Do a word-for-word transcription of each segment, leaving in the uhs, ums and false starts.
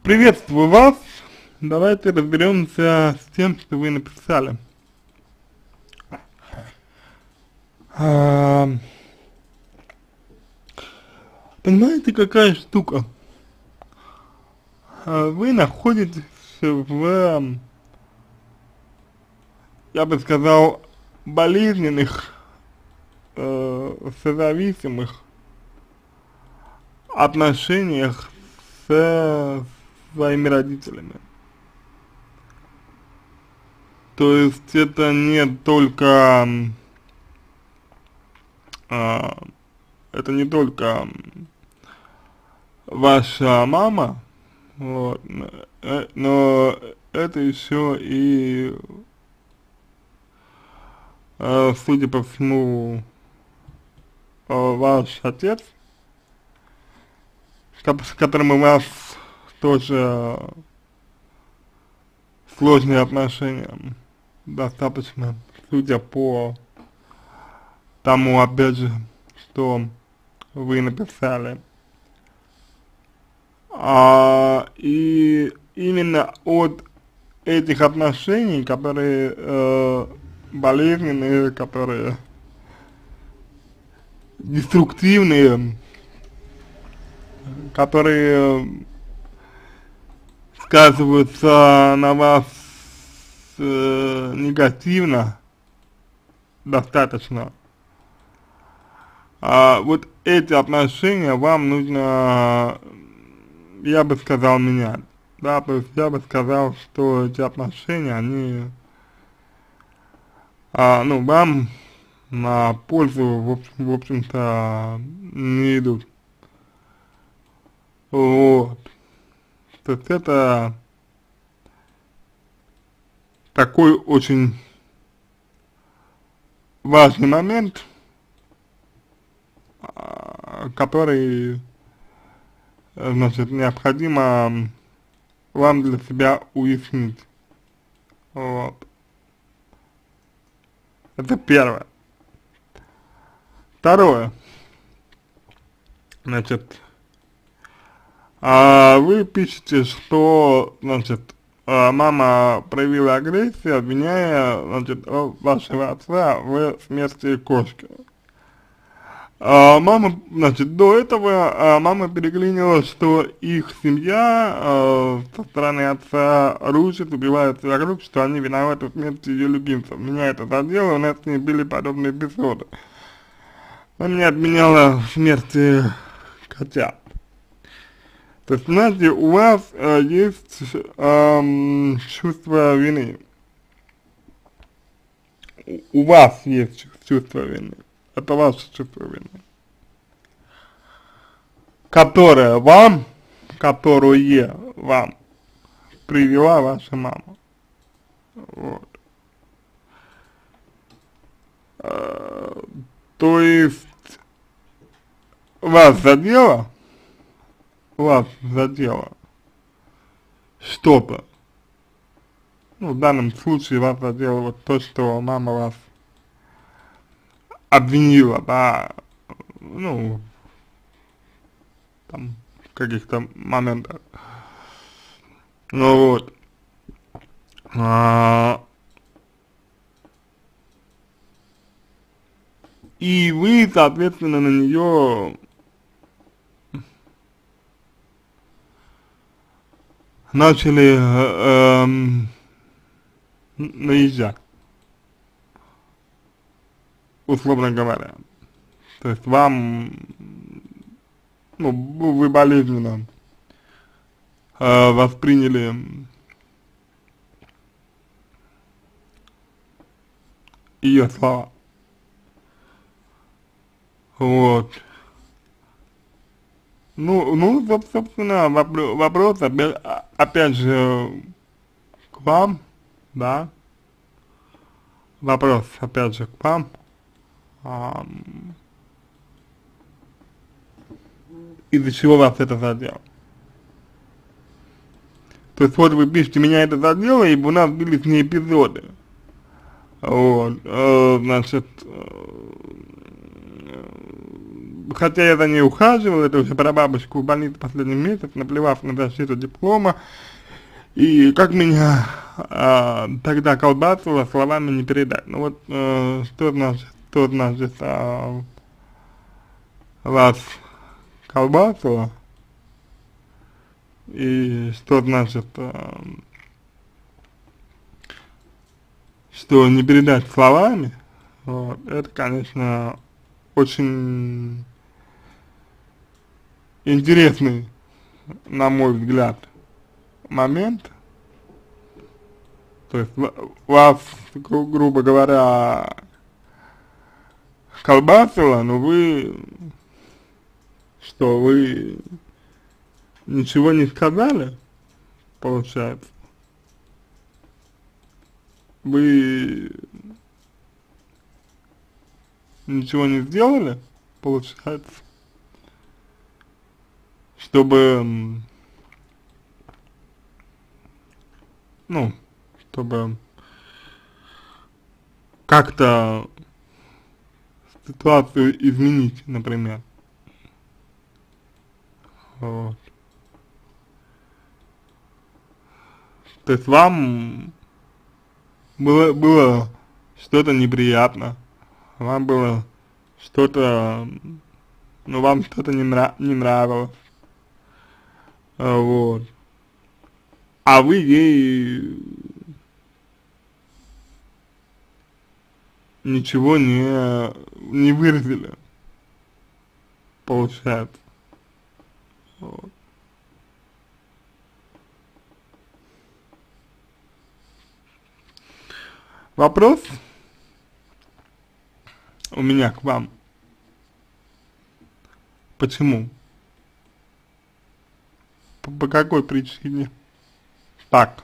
Приветствую вас. Давайте разберемся с тем, что вы написали. А, понимаете, какая штука? А, вы находитесь в, я бы сказал, болезненных, э, созависимых отношениях с своими родителями. То есть это не только, а, это не только ваша мама, вот, э, но это еще и, э, судя по всему, э, ваш отец, с которым у вас тоже сложные отношения, достаточно, судя по тому, опять же, что вы написали. А, и именно от этих отношений, которые э, болезненные, которые деструктивные, которые сказываются на вас э, негативно достаточно. А вот эти отношения вам нужно, я бы сказал, менять. Да, то есть я бы сказал, что эти отношения, они, а, ну, вам на пользу, в, общем, в общем-то, не идут. Вот. То есть это такой очень важный момент, который, значит, необходимо вам для себя уяснить. Вот. Это первое. Второе. Значит, а вы пишете, что, значит, мама проявила агрессию, обвиняя, значит, вашего отца в смерти кошки. А мама, значит, до этого а, мама переклинила, что их семья а, со стороны отца рушит, убивает вокруг, что они виноваты в смерти ее любимцев. Меня это задело, у нас с ней были подобные эпизоды. Она меня обменяла в смерти котят. То есть, знаете, у вас э, есть э, чувство вины. У, у вас есть чувство вины. Это ваше чувство вины. Которое вам, которое вам привела ваша мама. Вот. Э, то есть, вас задело, вас задело что-то, ну, в данном случае вас задело вот то, что мама вас обвинила, да, ну, там, в каких-то моментах, ну вот, а, и вы, соответственно, на нее начали э, э, наезжать, условно говоря. То есть вам, ну, вы болезненно э, восприняли ее слова. Вот. Ну, ну, собственно, вопрос, вопрос опять, опять же к вам, да, вопрос опять же к вам, а, из-за чего вас это задело. То есть вот вы пишете, меня это задело, и у нас были с ней эпизоды. Вот, э, значит, э, хотя я за ней ухаживал, это уже про бабушку в больнице последний месяц, наплевав на защиту диплома, и как меня а, тогда колбасило, словами не передать. Ну вот, э, что значит, что значит а, вас колбасило, и что значит, а, что не передать словами, вот, это, конечно, очень интересный, на мой взгляд, момент. То есть вас, гру грубо говоря, колбасило, но вы, что вы ничего не сказали, получается. Вы ничего не сделали, получается, чтобы, ну, чтобы как-то ситуацию изменить, например. Вот. То есть вам было, было что-то неприятно, вам было что-то, ну, вам что-то не, нрав не нравилось, а, вот, а вы ей ничего не, не выразили, получается, вот. Вопрос у меня к вам. Почему? По, по какой причине? Так.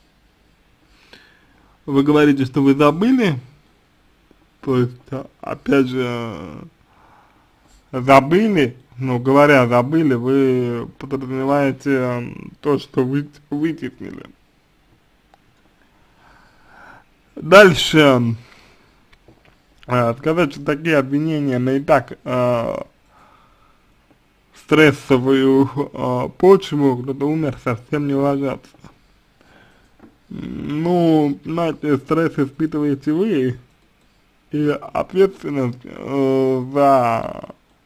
Вы говорите, что вы забыли. То есть, опять же, забыли. Но говоря забыли, вы подразумеваете то, что вы вытеснили. Дальше. Сказать, что такие обвинения на и так э, стрессовую э, почву, кто-то умер, совсем не ложатся. Ну, знаете, стресс испытываете вы, и ответственность э, за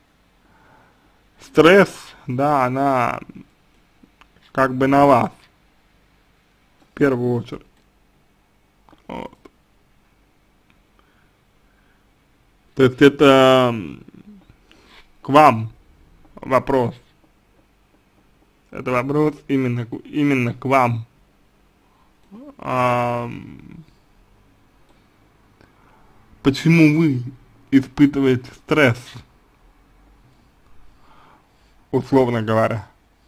стресс, да, она как бы на вас, в первую очередь. Вот. То есть это к вам вопрос. Это вопрос именно, именно к вам. А, почему вы испытываете стресс, условно говоря?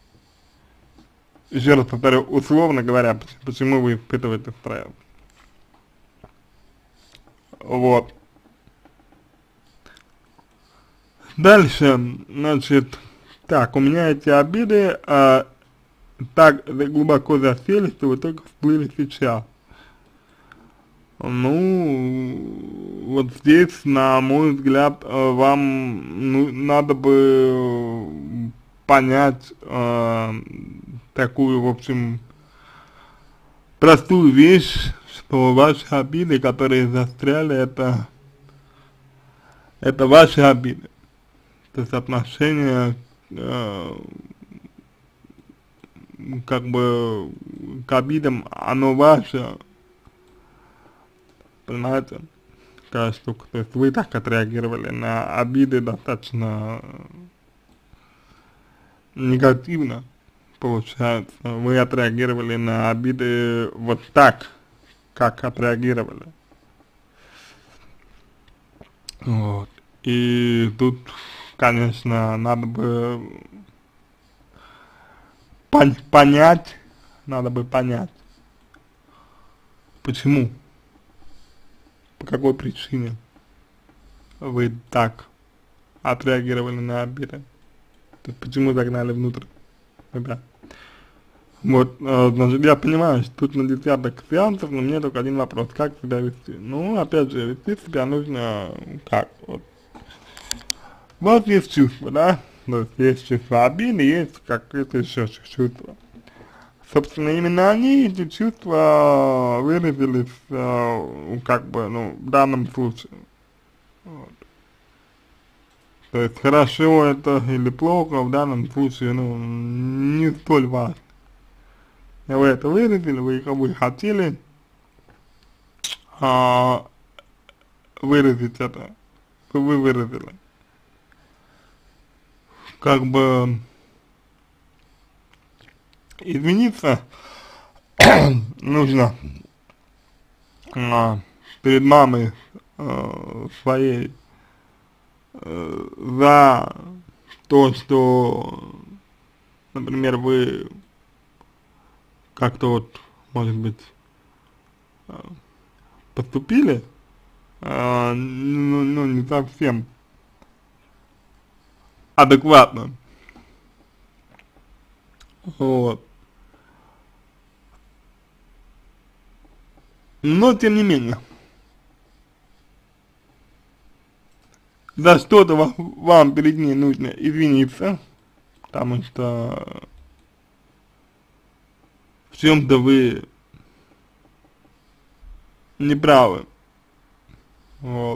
Еще раз повторю, условно говоря, почему вы испытываете стресс? Вот. Дальше, значит, так, у меня эти обиды а, так глубоко засели, что вы только всплыли сейчас. Ну, вот здесь, на мой взгляд, вам ну, надо бы понять э, такую, в общем, простую вещь, что ваши обиды, которые застряли, это, это ваши обиды. То есть отношение э, как бы к обидам, оно ваше, понимаете, такая штука. То есть вы так отреагировали на обиды достаточно негативно, получается. Вы отреагировали на обиды вот так, как отреагировали. Вот. И тут, конечно, надо бы пон понять, надо бы понять, почему, по какой причине вы так отреагировали на обиды, то есть почему загнали внутрь себя. Вот, э, значит, я понимаю, что тут на десяток сеансов, но мне только один вопрос, как себя вести. Ну, опять же, вести себя нужно как, вот. у вас есть чувства, да, то есть есть чувство обиды, есть какие-то еще чувства. Собственно, именно они, эти чувства, выразились, э, как бы, ну, в данном случае. Вот. То есть, хорошо это или плохо, в данном случае, ну, не столь важно. Вы это выразили, вы, вы хотели а, выразить это, вы выразили. Как бы извиниться нужно а, перед мамой а, своей э, за то, что, например, вы как-то вот, может быть, э, поступили, э, ну, ну, не совсем адекватно, вот. Но, тем не менее, за что-то вам, вам перед ней нужно извиниться, потому что в чем-то вы неправы, вот.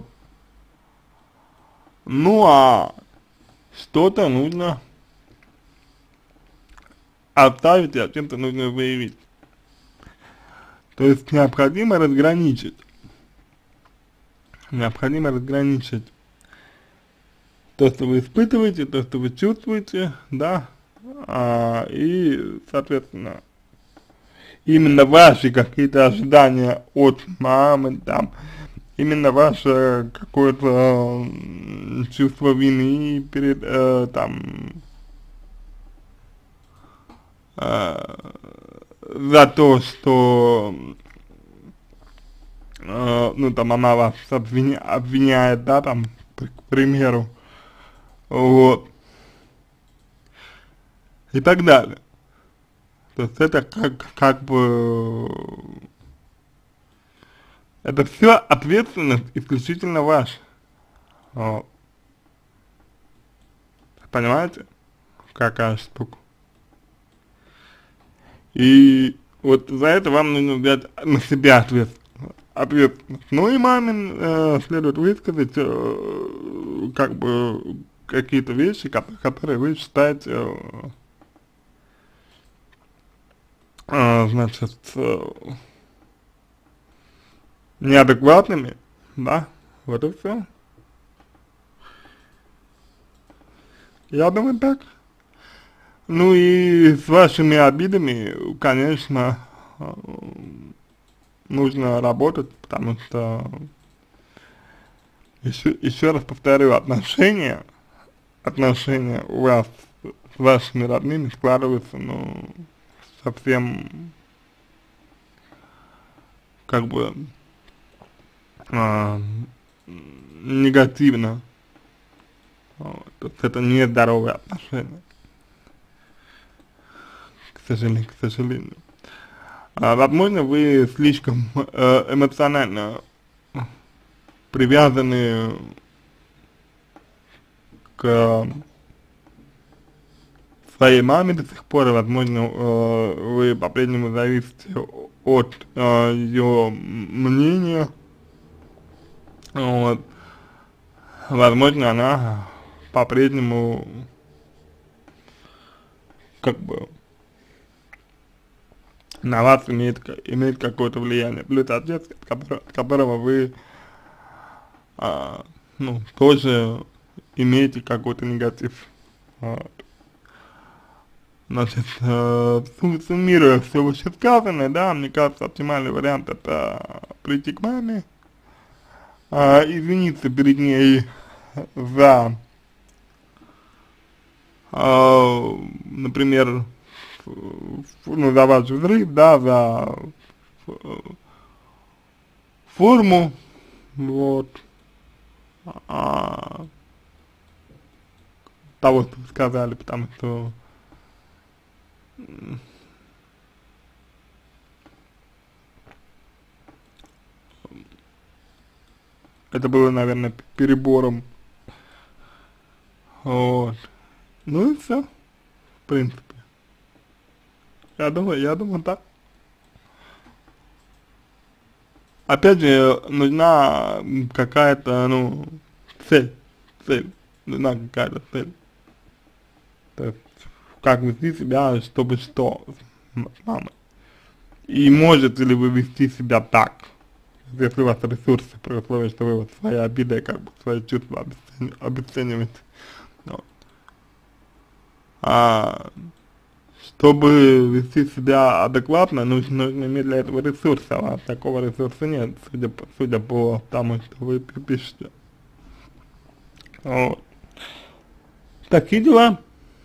Ну, а что-то нужно оставить, а чем-то нужно выявить. То есть необходимо разграничить, необходимо разграничить то, что вы испытываете, то, что вы чувствуете, да, а, и, соответственно, именно ваши какие-то ожидания от мамы, там, именно ваше какое-то м, чувство вины перед, э, там, э, за то, что, э, ну, там, она вас обвиня, обвиняет, да, там, к примеру, вот, и так далее. То есть это как, как бы, это все ответственность исключительно ваша, вот. Понимаете, какая штука? И вот за это вам нужно взять на себя ответственность. ответственность. Ну и маме э, следует высказать, э, как бы, какие-то вещи, которые вы считаете, э, э, значит, э, неадекватными, да, вот и все. Я думаю так. Ну и с вашими обидами, конечно, э, нужно работать, потому что, еще, еще раз повторю, отношения, отношения у вас с вашими родными складываются, ну, совсем, как бы, а, негативно. Вот. То есть это не здоровые отношения, к сожалению, к сожалению. А, возможно, вы слишком э, эмоционально привязаны к своей маме до сих пор, и, возможно, э, вы по-прежнему зависите от э, ее мнения, вот. Возможно, она по-прежнему, как бы, на вас имеет, имеет какое-то влияние. Плюс отец, от которого, от которого вы, а, ну, тоже имеете какой-то негатив. Вот. Значит, э, суммируя все вышесказанное, да, мне кажется, оптимальный вариант это прийти к маме, э, извиниться перед ней за, э, например, ну, за ваш взрыв, да, за форму, вот, а, того, что вы сказали, потому что это было, наверное, перебором, Вот. Ну и все, в принципе. Я думаю, я думаю так. Опять же, нужна какая-то, ну, цель, цель, нужна какая-то цель. То есть, как вести себя, чтобы что с мамой. И можете ли вы вести себя так, если у вас ресурсы, при условии, что вы вот своей обидой, как бы, свои чувства обесцени, обесцениваете. Вот. А, чтобы вести себя адекватно, нужно, нужно иметь для этого ресурсы, а у вас такого ресурса нет, судя по, судя по тому, что вы пишете. Вот. Такие дела.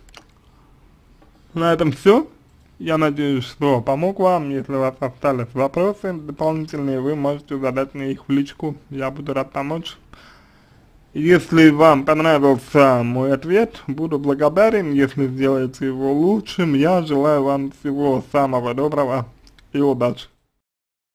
На этом все. Я надеюсь, что помог вам. Если у вас остались вопросы дополнительные, вы можете задать мне их в личку. Я буду рад помочь. Если вам понравился мой ответ, буду благодарен, если сделаете его лучшим. Я желаю вам всего самого доброго и удачи.